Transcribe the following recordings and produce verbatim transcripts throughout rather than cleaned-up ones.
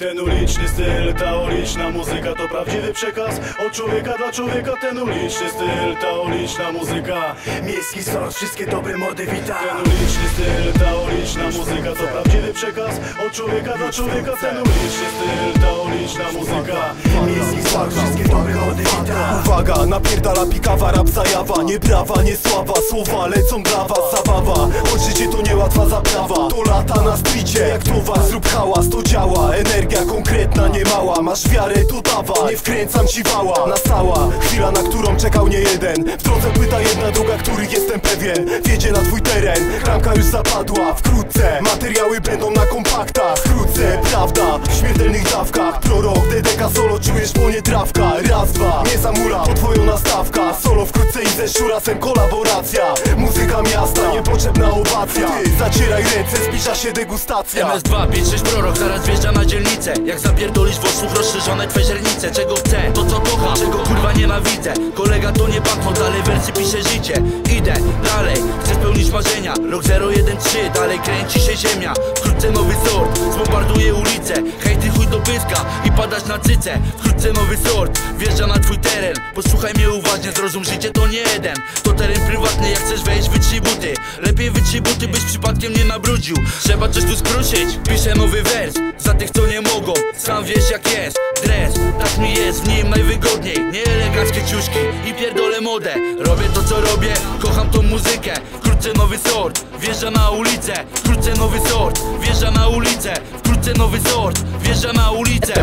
Ten uliczny styl, ta uliczna muzyka to prawdziwy przekaz od człowieka dla człowieka. Ten uliczny styl, ta uliczna muzyka, miejski sort, wszystkie dobre mody wita. Ten uliczny styl, ta uliczna muzyka to prawdziwy przekaz od człowieka dla człowieka. Ten uliczny styl, ta uliczna muzyka, miejski sort, wszystkie dobre mody wita. Uwaga, napierdala pikawa, rap zajawa. Nie prawa, nie sława, słowa lecą dla was. Zabawa, choć życie to niełatwa zaprawa. To lata na stricie, jak towar, zrób hałas, to działa. Energia konkretna, nie mała, masz wiarę, to dawa. Nie wkręcam ci wała, nastała chwila, na którą czekał nie jeden. W drodze płyta jedna, druga, których jestem pewien. Wiedzie na twój teren, klamka już zapadła. Wkrótce materiały będą na kompaktach. Wkrótce prawda, w śmiertelnych dawkach. Prorok, D D K solo, czujesz po nie trawka. Raz, dwa, nie zamula, to twoją nastawka. Solo wkrótce i ze Szurasem kolaboracja. Muzyka miasta, niepotrzebna owacja. Ty zacieraj ręce, zbliża się degustacja. M S dwa, pięć sześć prorok, zaraz wjeżdża na dzielnicę. Jak zapierdolisz w oczów rozszerzone twe źrenice. Czego chcę, to co kocham, czego kurwa nienawidzę. Kolega to nie banknot, dalej wersy pisze życie. Idę dalej, chcę spełnić marzenia. Rok zero jeden trzy, dalej kręci się ziemia. Wkrótce nowy sort, zbombarduje ulicę. Hejty chuj do pyska i padać na cycę. Wkrótce nowy sort, wjeżdża na twój teren. Posłuchaj mnie uważnie, zrozum, życie to nie jeden. To teren prywatny, jak chcesz wejść, wytrzyj buty. Lepiej wytrzyj buty, byś przypadkiem nie nabrudził. Trzeba coś tu skruszyć, piszę nowy wers. Za tych co nie mogą, sam wiesz jak jest. Dres, tak mi jest, w nim najwygodniej. Nie eleganckie ciuszki i pierdolę modę. Robię to co robię, kocham tą muzykę. Wkrótce nowy sort, wjeżdża na ulicę. Wkrótce nowy sort, wjeżdża na ulicę. Wkrótce nowy sort, wjeżdża na ulicę.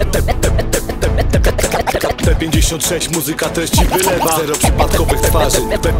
T pięćdziesiąt sześć, muzyka też ci wylewa. Zero przypadkowych twarzy.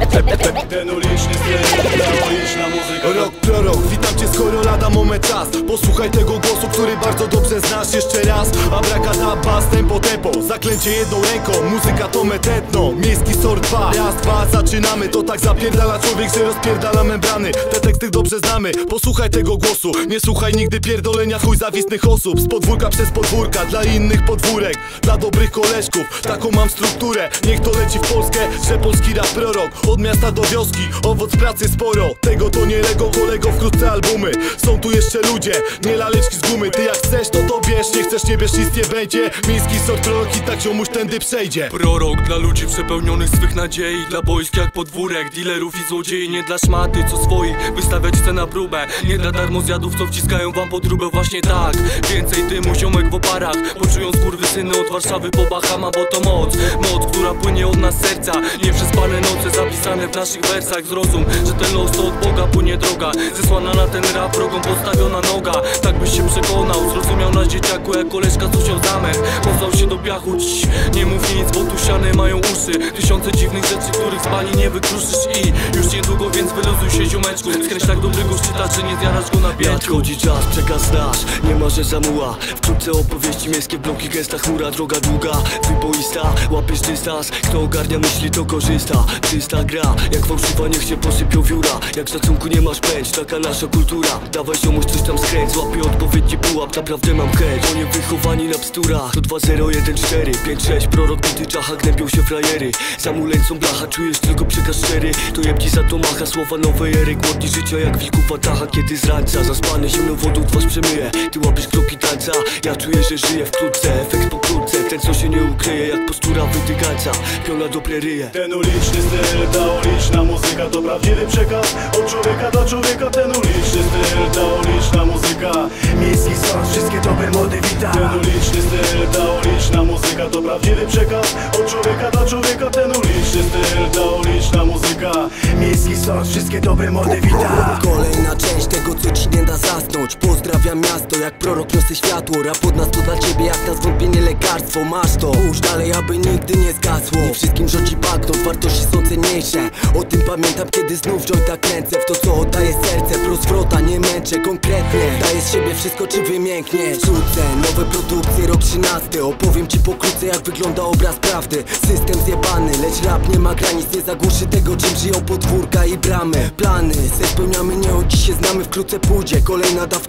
ten uliczny styl, ta uliczna muzyka. Rok prorok, witam cię skoro lada moment czas. Posłuchaj tego głosu, który bardzo dobrze znasz. Jeszcze raz, abracadabra, tempo tempo. Zaklęcie jedną ręką, muzyka to metetno. Miejski sort dwa, raz, dwa, zaczynamy. To tak zapierdala człowiek, że rozpierdala membrany. Te teksty dobrze znamy, posłuchaj tego głosu. Nie słuchaj nigdy pierdolenia chuj zawistnych osób. Z podwórka przez podwórka, dla innych podwórek. Dla dobrych koleżków, taką mam strukturę. Niech to leci w Polskę, że polski rap prorok. Od miasta do wioski, owoc pracy sporo. Tego to nie Lego, kolego, wkrótce albumy. Są tu jeszcze ludzie, nie laleczki z gumy. Ty jak chcesz, to to bierz, nie chcesz, nie bierz, nic nie będzie. Miejski sort prorok i tak ziomuś tędy przejdzie. Prorok dla ludzi przepełnionych swych nadziei. Dla boisk jak podwórek, dealerów i złodziei. Nie dla szmaty, co swoich, wystawiać chcę na próbę. Nie dla darmozjadów, co wciskają wam podróbę. Właśnie tak, więcej dymu, ziomek w oparach. Poczują skurwysyny od Warszawy po Bahama, bo to moc. Moc, która płynie od nas serca. Nieprzespane noce zapisane w naszych wersach. Zrozum, że ten los to od Boga płynie droga. Zesłana na ten rap, drogą postawiona noga. Tak byś się przekonał, zrozumiał na dzieciaku, jak koleżka co się zamęch. Poznał się do piachu, Cii, nie mów nic, bo tu ściany mają uszy. Tysiące dziwnych rzeczy, których z pani nie wykruszysz. I już niedługo, więc wyluzuj się ziomeczku. Skreś tak dobrego szczyta, że nie zjarasz go na piętku. Nadchodzi czas, przekaz nasz, nie ma że zamuła. Wkrótce opowieści miejskie, bloki, gęsta chmura. Droga długa, wyboista, łapiesz dystans. Kto ogarnia myśli, to korzysta. Czysta gra, jak fałszywa niech się posypią wióra. Jak szacunku nie masz pędź, taka nasza kultura. Dawaj ziomuś coś tam skręć, złapię odpowiedni pułap. Naprawdę mam chęć, oni wychowani na bsturach. To dwa zero jeden cztery, pięć sześć, prorok, bity czacha, gnębią się frajery. Zamuleńcą blacha, czujesz tylko przekaz szczery. To jebci za to macha, słowa nowej ery. Głodni życia jak wilków atacha, kiedy z rańca zaspany zimną wodą twarz przemyję. Ty łapiesz kroki tańca, ja czuję, że żyję wkrótce. Efekt pokrótce, ten co się nie ukryje, jak postura wytykańca. Piona dobre ryje. Ten uliczny styl, ta uliczna muzyka to prawdziwy przekaz od człowieka dla człowieka. Ten uliczny styl, ta uliczna muzyka, miejski sort, wszystkie dobre mody wita. Ten uliczny styl, ta uliczna muzyka to prawdziwy przekaz od człowieka dla człowieka. Ten uliczny styl, ta uliczna muzyka, miejski sort, wszystkie dobre mody wita. Kolejna część tego co ci nie da zasnąć. Pozdrawiam miasto, jak prorok niosę światło. Rap od nas to dla ciebie jak na zwątpienie lekarstwo. Masz to, puść dalej, aby nigdy nie zgasło. Nie wszystkim rządzi banknot, wartości są cenniejsze. O tym pamiętam, kiedy znów jointa kręcę. W to co oddaję serce, prozwrota nie męczę konkretnie. Daję z siebie wszystko, czy wymięknie. Wrzucę nowe produkcje, rok trzynasty. Opowiem ci pokrótce, jak wygląda obraz prawdy. System zjebany, lecz rap nie ma granic. Nie zagłuszy tego, czym żyją podwórka i bramy. Plany, se spełniamy, nie od dziś się znamy. Wkrótce pójdzie kolejna dawka na twoje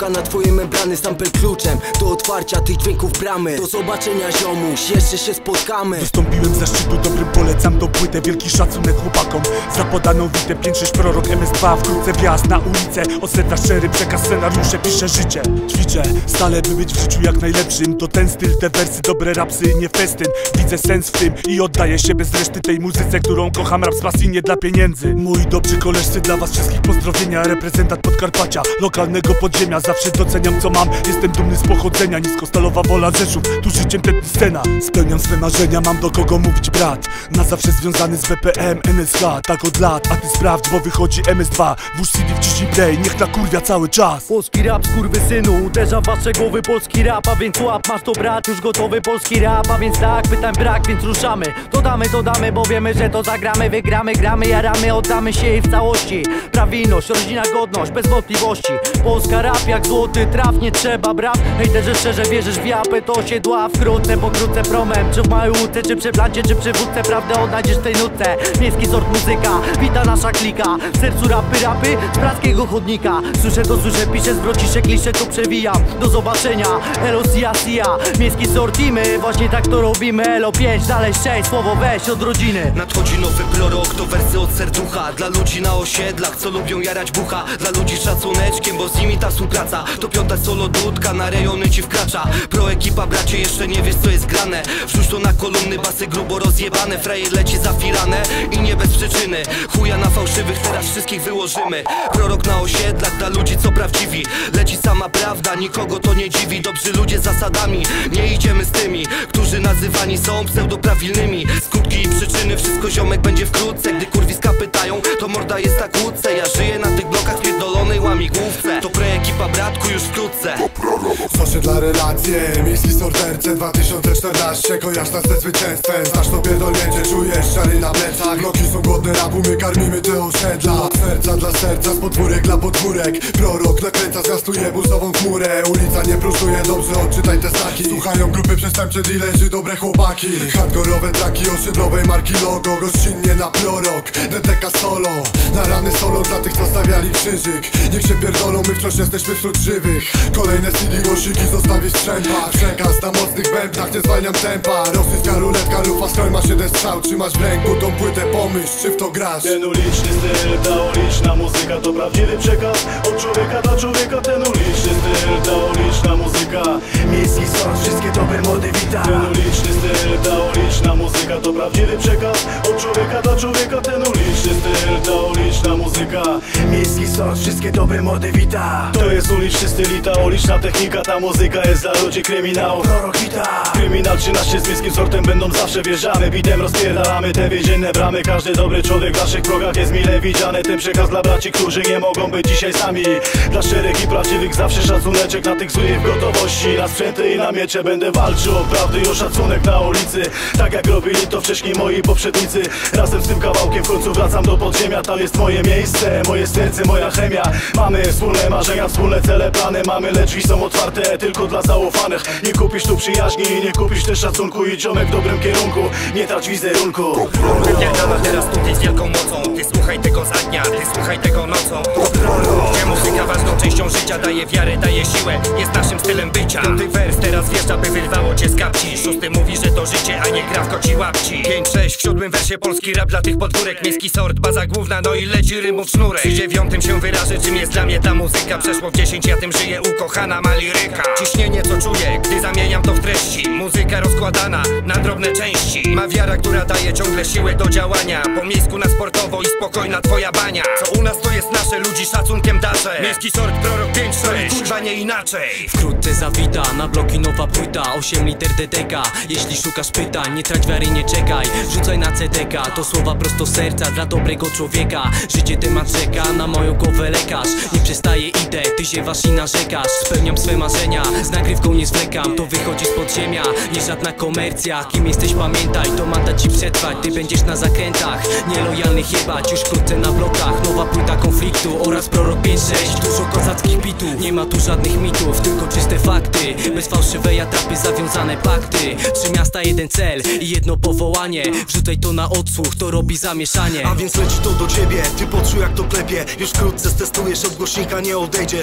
dwie membrany, sample kluczem do otwarcia tych dźwięków bramy. Do zobaczenia ziomuś, jeszcze się spotkamy. Wystąpiłem ze szczytu, dobrym polecam tą płytę. Wielki szacunek chłopakom za podaną witę. pięć sześć prorok, M S dwa, wkrótce wjazd na ulicę. Oseta szczery przekaz, scenariusze piszę życie. Ćwiczę stale, by być w życiu jak najlepszym. To ten styl, te wersy, dobre rapsy, nie festyn. Widzę sens w tym i oddaję się bez reszty tej muzyce, którą kocham, rap z pasji, nie dla pieniędzy. Moi dobrzy koleżcy, dla was wszystkich pozdrowienia. Reprezentant Podkarpacia, lokalnego podziemia. Zawsze doceniam co mam, jestem dumny z pochodzenia. Niskostalowa wola Rzeszów, tu życiem tętni scena. Spełniam swe marzenia, mam do kogo mówić brat. Na zawsze związany z W P M, N S H, tak od lat. A ty sprawdź, bo wychodzi M S dwa. Włóż C D w ciszy play, niech nakurwia cały czas. Polski rap, skurwysynu, uderza w wasze głowy. Polski rap, a więc łap, masz to brat, już gotowy. Polski rap, a więc tak, pytań brak, więc ruszamy. Dodamy, dodamy, bo wiemy, że to zagramy. Wygramy, gramy, jaramy, oddamy się jej w całości. Prawilność, rodzina, godność, bez wątpliwości. Polska rap jak złoty traf, nie trzeba braw. Hejterze, szczerze wierzysz w japę, to się dła. Wkrótce, pokrótce promem, czy w małej łódce, czy przy plancie, czy przy wódce. Prawdę odnajdziesz w tej nutce. Miejski sort muzyka, wita nasza klika. W sercu rapy, rapy, z praskiego chodnika. Słyszę to, słyszę, piszę, zwrocisze, kliszę, tu przewijam. Do zobaczenia, elo, sia, sia. Miejski sort i my, właśnie tak to robimy. Elo pięć, dalej sześć, słowo weź od rodziny. Nadchodzi nowy prorok, to wersy od serducha. Dla ludzi na osiedlach, co lubią jarać bucha. Dla ludzi szacuneczkiem, bo z nimi ta współpraca. To piąta solo dudka, na rejony ci wkracza. Pro ekipa, bracie, jeszcze nie wiesz co jest grane. Wrzuć to na kolumny, basy grubo rozjebane. Frajer leci za firanę i nie bez przyczyny. Chuja na fałszywych, teraz wszystkich wyłożymy. Prorok na osiedlach, dla ludzi co prawdziwi. Leci sama prawda, nikogo to nie dziwi. Dobrzy ludzie z zasadami, nie idziemy z tymi, którzy nazywani są pseudoprawilnymi. Skutki i przyczyny, wszystko ziomek będzie wkrótce. Gdy kurwiska pytają, to morda jest na kłódce. Ja żyję na tych blokach pierdolonej łamigłówce. To pre-ekipa, bratku, już wkrótce. Sosie dla relacje, miejski sorterce dwa tysiące czternaście. Kojarz nas ze zwycięstwem, znasz to pierdolnięcie, czujesz szary na plecach. Bloki są głodne rapu, my karmimy te osiedla. Od serca dla serca, z podwórek dla podwórek. Prorok nakręca, zwiastuje burzową chmurę. Ulica nie próżuje, dobrze odczytaj te znaki. Słuchają grupy przestępcze, dealerzy, dobre chłopaki. Hardkorowe traki, osiedlowej marki logo. Gościnnie na prorok, D T K solo. Na rany solo dla tych, co stawiali krzyżyk. Niech się pierdolą, my wciąż jesteśmy wśród żywych. Kolejne C D, głosiki zostawić strzępa. Przekaz na mocnych bębnach, nie zwalniam tempa. Rosyjska ruletka, lufa, skroj ma siedem strzał. Trzymasz w ręku tą płytę, pomyśl, czy w to grasz. Ten uliczny styl, ta uliczna muzyka to prawdziwy przekaz. Od człowieka dla człowieka, ten uliczny styl, ta uliczna muzyka. Miejski sort, wszystkie dobre mody wita. Ten uliczny styl, ta uliczna muzyka to prawdziwy przekaz. Od człowieka dla człowieka, ten uliczny styl, ta uliczna muzyka. Miejski sort, wszystkie dobre mody wita. To jest uliczny styl i ta uliczna technika. Ta muzyka jest dla ludzi kryminałów. Prorok wita. Kryminał trzynaście z miejskim sortem będą zawsze wjeżdżamy. Bitem rozpierdalamy te więzienne bramy. Każdy dobry człowiek w naszych progach jest mile widziany. Ten przekaz dla braci, którzy nie mogą być dzisiaj sami. Dla szczerych i prawdziwych zawsze szacuneczek. Na tych złych w gotowości, na sprzęty i na miecze będę walczył o prawdy i o szacunek na ulicy. Tak jak robili to wcześniej moi poprzednicy. Razem z tym kawałkiem w końcu wracam do podziemia. Tam jest moje miejsce, moje serce, moja chemia. Mamy wspólne marzenia, wspólne cele, plany. Mamy, lecz drzwi są otwarte tylko dla zaufanych. Nie kupisz tu przyjaźni, nie kupisz też szacunku. I ziomek w dobrym kierunku, nie trać wizerunku. Wypierdala teraz tutaj z wielką mocą. Ty słuchaj tego za dnia, ty słuchaj tego nocą. Gdzie muzyka ważną częścią życia daje wiarę, daje siłę, jest naszym stylem bycia. Piąty wers teraz wjeżdża, by wyrwało cię z kapci. Szósty mówi, że to życie, a nie gra w koci łapci. Pięć sześć w siódmym wersie polski rap dla tych podwórek. Miejski sort, baza główna, no i leci rymów sznurek. W dziewiątym się wyrażę, czym jest dla mnie ta muzyka. Przeszło w dziesięć, ja tym żyję, ukochana ma liryka. Ciśnienie co czuję, gdy zamieniam to w treści. Muzyka rozkładana na drobne części. Ma wiara, która daje ciągle siłę do działania. Po miejsku na sportowo i spokojna twoja bania. Co u nas to jest nasze, ludzi szacunkiem darzę. Miejski sort, prorok pięć sześć, kurwa nie inaczej. Wkrótce zawita, na bloki nowa płyta. Osiem liter D D K, jeśli szukasz pytań, nie trać wiary, nie czekaj. Wrzucaj na C D K, to słowa prosto z serca dla dobrego człowieka. Życie temat czeka, na moją głowę lekarz. Nie przestaję, idę, ty ziewasz i narzekasz. Spełniam swe marzenia, z nagrywką nie zwlekam. To wychodzi z podziemia, nie żadna komercja. Kim jesteś pamiętaj, to ma dać ci przetrwać. Ty będziesz na zakrętach, nielojalnych jebać. Już wkrótce na blokach, nowa płyta konfliktu oraz prorok pięć sześć. Dużo kozackich bitów, nie ma tu żadnych mitów, tylko czyste fakty. Bez fałszywej atrapy zawiązane pakty. Trzy miasta, jeden cel i jedno powołanie. Wrzucaj to na odsłuch, to robi zamieszanie. A więc leci to do ciebie, ty poczuj jak to klepie. Już wkrótce stestujesz, od głośnika nie odejdziesz.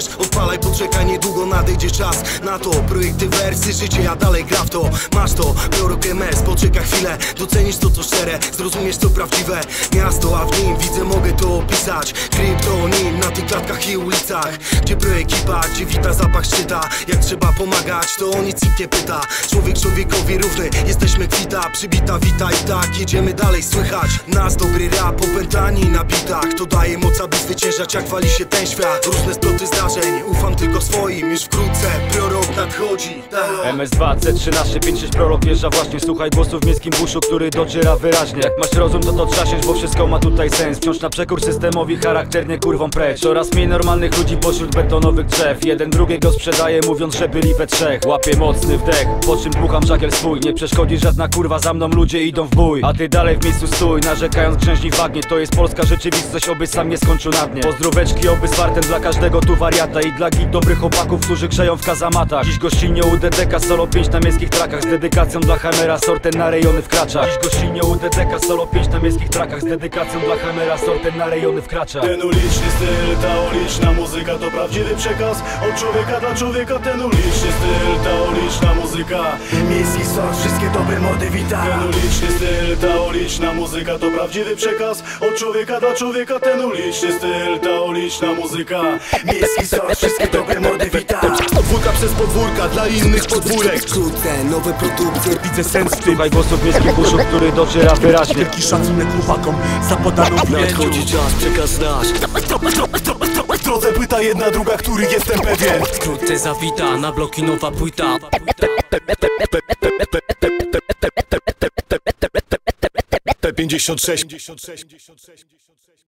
Odpalaj, poczekaj, niedługo nadejdzie czas na to. Projekty, wersy, życie, ja dalej gra w to. Masz to, prorok M S, poczekaj chwilę. Docenisz to, co szczere, zrozumiesz to prawdziwe miasto, a w nim widzę, mogę to opisać. Kryptonim na tych klatkach i ulicach, gdzie pro ekipa, gdzie wita zapach szczyta. Jak trzeba pomagać, to o nic nikt nie pyta. Człowiek człowiekowi równy, jesteśmy kwita. Przybita, wita i tak, jedziemy dalej, słychać nas dobry rap, opętani na bitach. To daje moc, aby zwyciężać, jak wali się ten świat. Różne sploty zdarzeń, ufam tylko swoim. Już wkrótce prorok nadchodzi. M S dwa, C trzynaście, pięć sześć prorok wjeżdża właśnie. Słuchaj głosu w miejskim buszu, który dociera wyraźnie. Jak masz rozum, to to trzasiesz, bo wszystko ma tutaj sens. Wciąż na przekór systemowi, charakternie kurwą precz. Coraz mniej normalnych ludzi pośród betonowych drzew. Jeden drugiego sprzedaje, mówiąc, że byli we trzech. Łapię mocny wdech, po czym dmucham żagiel swój. Nie przeszkodzi żadna kurwa, za mną ludzie idą w bój. A ty dalej w miejscu stój, narzekając grzęźni wagnie. To jest polska rzeczywistość, oby sam nie skończył na dnie. Pozdróweczki, oby z fartem dla każdego tu wariata. I dla git dobrych chłopaków, którzy grzeją w kazamatach. Dziś gościnnie u D D K, solo pięć na miejskich trakach. Z dedykacją dla Hammera, sorten na rejony wkracza. Dziś gościnnie u D D K, solo pięć na miejskich trakach. Z dedykacją dla Hammera, sorten na rejony wkracza. Ten uliczny styl, ta uliczna muzyka to prawdziwy przekaz. Od człowieka dla człowieka. Ten uliczny styl, ta uliczna muzyka. Miejski sort, wszystkie dobre mody wita. Ten uliczny styl, ta uliczna muzyka to prawdziwy przekaz. Od człowieka dla człowieka. Ten uliczny styl, ta uliczna muzyka. Miejski sort, wszystkie dobre mody wita. Podwórka przez podwórka, dla innych podwórek. Wkrótce nowe produkcje, Widzę sens w tym. Słuchaj głosu w miejskim buszu, który dociera wyraźnie. Wielki szacunek chłopakom za podaną Nadchodzi czas, przekaz znasz. W drodze płyta jedna, druga, który jestem pewien. Wkrótce zawita, na bloki nowa płyta. P pięćdziesiąt sześć